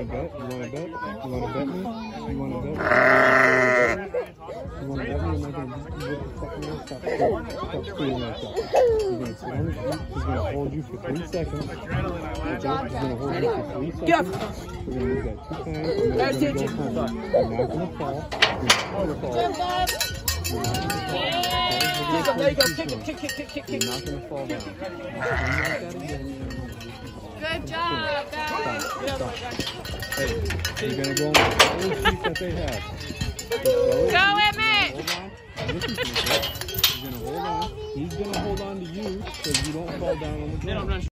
to bet? You want to bet? You want to bet me? You want to bet me? You want to bet me? Am I going to stop screaming like that? You're going to sit on the seat. He's going to hold you for 3 seconds. He's going to hold you for 3 seconds. We're going to move that 2 times. And then we're going to go home. You're not going to fall. You're not going to fall. There you go. Kick it. You're not going to fall down. Good job, guys. Stop. Hey, you're going to go on the seats that they have. Go, Emmett! Hold on. Listen to me, he's going to hold on. He's going to hold on to you so you don't fall down on the ground.